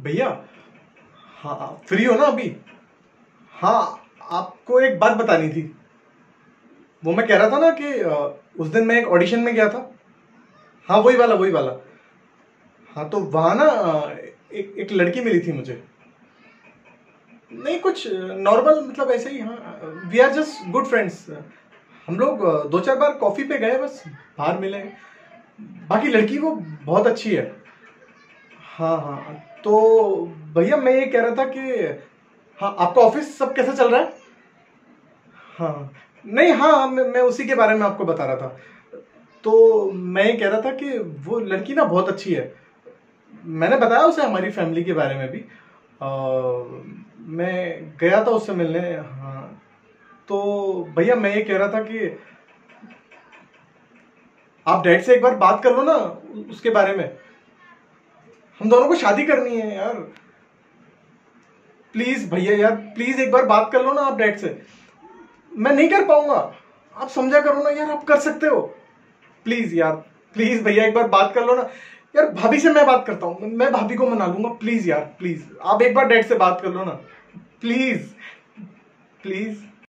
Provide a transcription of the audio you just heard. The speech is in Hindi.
भैया, हाँ फ्री हो ना अभी? हाँ, आपको एक बात बतानी थी। वो मैं कह रहा था ना कि उस दिन मैं एक ऑडिशन में गया था। हाँ वही वाला वही वाला। हाँ तो वहाँ ना एक लड़की मिली थी मुझे। नहीं कुछ नॉर्मल, मतलब ऐसे ही। हाँ, we are just good friends. हम लोग दो चार बार कॉफी पे गए, बस बाहर मिले। बाकी लड़की वो बहुत अच्छी है। हाँ हाँ, तो भैया मैं ये कह रहा था कि हाँ, आपका ऑफिस सब कैसा चल रहा है? हाँ नहीं, हाँ मैं उसी के बारे में आपको बता रहा था। तो मैं ये कह रहा था कि वो लड़की ना बहुत अच्छी है। मैंने बताया उसे हमारी फैमिली के बारे में भी। मैं गया था उससे मिलने। हाँ तो भैया मैं ये कह रहा था कि आप डैड से एक बार बात कर लो ना उसके बारे में। हम दोनों को शादी करनी है यार। प्लीज भैया यार, प्लीज एक बार बात कर लो ना आप डैड से। मैं नहीं कर पाऊंगा, आप समझा करो ना यार, आप कर सकते हो। प्लीज यार, प्लीज भैया एक बार बात कर लो ना। यार भाभी से मैं बात करता हूँ, मैं भाभी को मना लूंगा। प्लीज यार, प्लीज आप एक बार डैड से बात कर लो ना। Please, please.